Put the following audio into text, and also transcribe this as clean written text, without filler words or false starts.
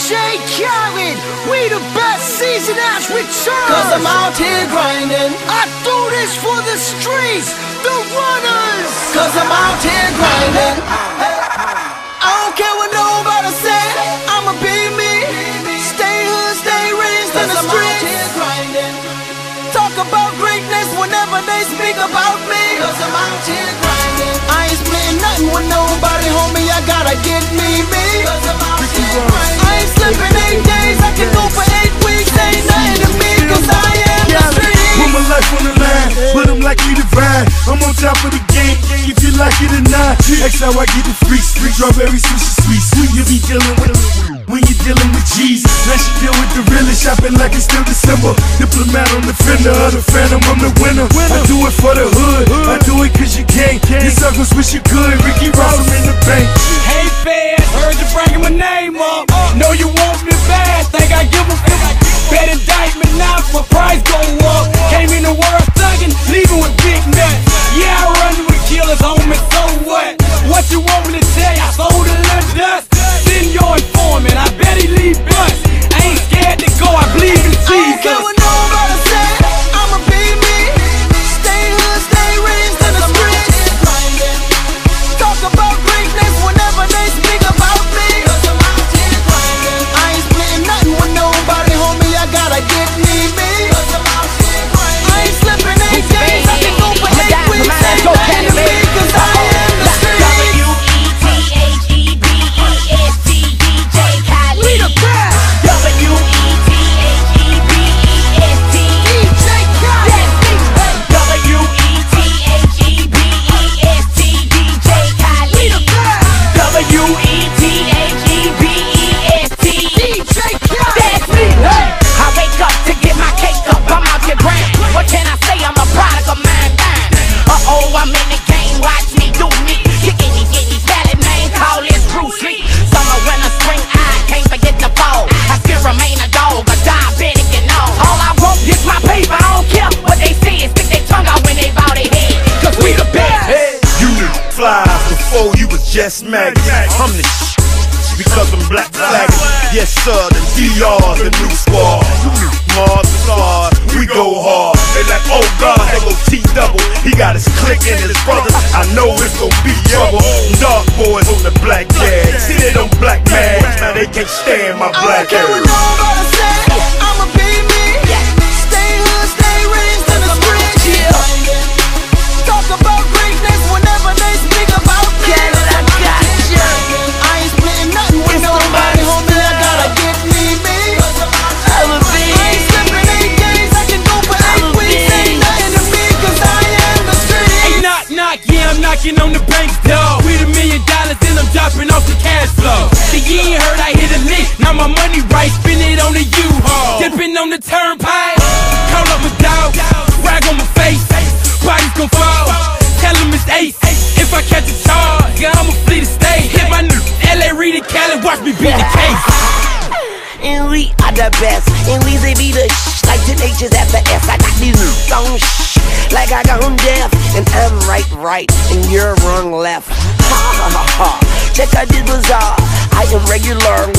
DJ Khaled, we the best season has returned. Cause I'm out here grinding. I do this for the streets, the runners. Cause I'm out here grinding. I don't care what nobody say, I'ma be me. Stay hood, stay raised in the streets. I'm out here grinding. Talk about greatness whenever they speak about me. Cause I'm out here grinding. I ain't splitting nothing with nobody, homie, I gotta get me. Cause I'm out here grinding. I ain't slipping 8 days, I can go for 8 weeks. Ain't nothing to me, cause I am the street. Put my life on the line, but I'm likely to ride. I'm on top of the game, if you like it or not. That's how I get the freaks, strawberry sushi sweet. You be dealing with when you're dealing with G's. Now she deal with the realest, shopping like it's still December. Diplomat on the fender of the phantom, I'm the winner. I do it for the hood, I do it cause you can't. Your circles wish you could, Ricky Ross, I'm in the bank. Hey fans, heard you bringing my name up. Know you want me bad, think I give a fuck. Bet indictment now, my price go up. Came in the world thuggin', leaving with big nuts. Yeah, I run with killers, homie, so what? What you want me to tell you? I sold a little dust. Send your informant, I bet he leave bust. I ain't scared to go, I believe in Jesus. I don't care what nobody say, I'ma be me. Stay hood, stay raised in the streets. Talk about greatness whenever they speak about me. Cause I'm out here grinding. I ain't splitting nothing with nobody, homie, I gotta get me. Cause I'm out here grinding. I ain't slipping 8 days, I can go for 8 weeks. Ain't nothing to me, cause I am the street. We the best. Just maggot, I'm the because I'm black flag. Yes sir, the DR's the new squad. Mars is hard, we go hard. They like, oh God, they go T-double. He got his clique and his brothers, I know it's gon' be trouble. Dark boys on the black tag. See they don't black mags, now they can't stand my black hair. I don't care what nobody say, I'ma be me. Stay hood, stay raised in the streets. Talk about greatness whenever they speak about me. I ain't splitting nothing with nobody, homie, I gotta get me. I ain't slipping 8 days, I can go for 8 weeks. Ain't nothing to me, cause I am the street. Hey, knock, knock, yeah, I'm knocking on the bank's door. With $1 million and I'm dropping off the cash flow. The year heard I hit a lick, now my money right, spin it on the U-Haul. Dipping on the turnpike, call up my dog, rag on my face, body's gon' fall. Tell him it's ace, if I catch a charge, I'ma flee the state. Hit my new LA Reed and Cali, watch me beat the case. And we are the best, and we say be the like the H's at the S. I got these songs like I got them deaf, and I'm right, and you're wrong left. Ha ha ha ha. Check out this bazaar. I am regular